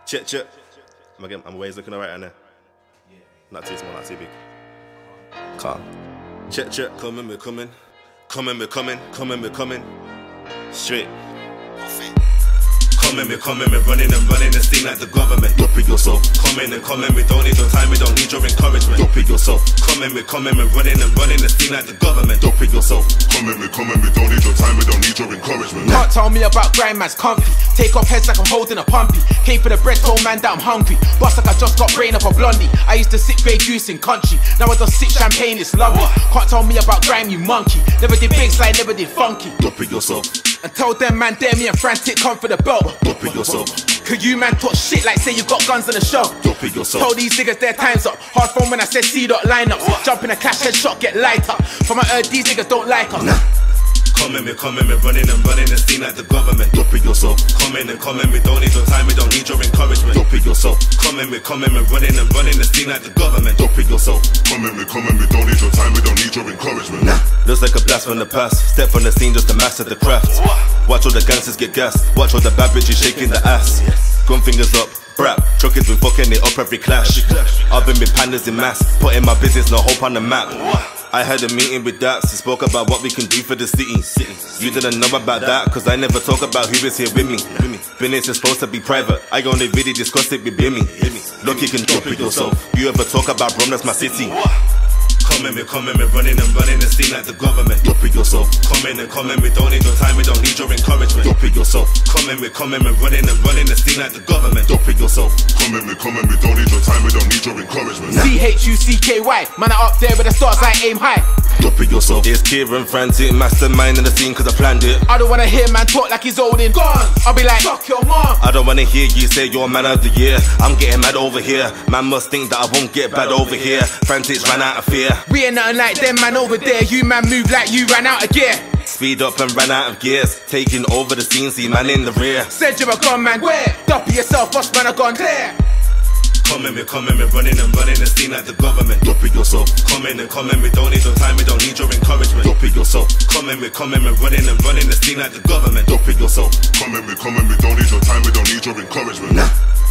Check. I'm always looking alright in there. Not too small, not too big. Calm. Check. We're coming. Straight. We're running the scene like the government. Don't pick yourself. Coming, we don't need your time, we don't need your encouragement. Don't pick yourself. We're running the scene like the government. Don't pick yourself. Coming, we don't need your time, we don't need your encouragement. Can't tell me about grind, man's comfy. Take off heads like I'm holding a pumpy. Came for the bread, told man that I'm hungry. Bust like I just got brain up a blondie. I used to sip grey juice in country. Now I just sip champagne, it's lovely. Can't tell me about grime, you monkey. Never did big slide, never did funky. Don't pick yourself. And tell them man, dare me and frantic, come for the belt. Don't pick yourself. Cause you man talk shit like say you got guns on the show. Don't pick yourself. Told these niggas their time's up. Hard phone when I said C dot line up. Jump in a clash, headshot, get light up. From I heard these niggas don't like us. We're running the scene like the government. Don't pick yourself. Coming, we don't need your time, we don't need your encouragement. Don't pick yourself. We're running the scene like the government. Don't pick yourself. Coming, we don't need your time, we don't need your encouragement. Looks like a blast from the past. Step from the scene just to master the craft. Watch all the gangsters get gassed. Watch all the bad bitches shaking the ass. Gun fingers up. Brap, truckers been fucking it up every clash. I've been with pandas in mass, putting my business, no hope on the map. I had a meeting with Dax, he spoke about what we can do for the city. You didn't know about that, cause I never talk about who is here with me. Business is supposed to be private, I only really discuss it with Bimmy. Look, you can drop it yourself. You ever talk about Rome, that's my city. We're running the scene like the government. Don't pick yourself. Coming, we don't need your time, we don't need your encouragement. Don't pick yourself. We're running the scene like the government. Don't pick yourself. Coming, we don't need your time, we don't need your encouragement. CHUCKY, man I up there with the stars, I aim high. Don't pick yourself. It's Kieran Frantic, mastermind in the scene cause I planned it. I don't wanna hear man talk like he's holding guns. I'll be like, fuck your mom. I don't wanna hear you say you're man of the year. I'm getting mad over here. Man must think that I won't get bad over here. Frantics ran out of fear. We ain't nothing like them man over there. You man move like you ran out of gear. Speed up and ran out of gears. Taking over the scene, see man in the rear. Said you're a gun man, where? Duppy yourself, boss man, I gone clear. We're running the scene like the government. Don't pick yourself. Coming, we don't need your time, we don't need your encouragement. Don't pick yourself. We're running the scene like the government. Don't pick yourself. Coming, we don't need your time, we don't need your encouragement.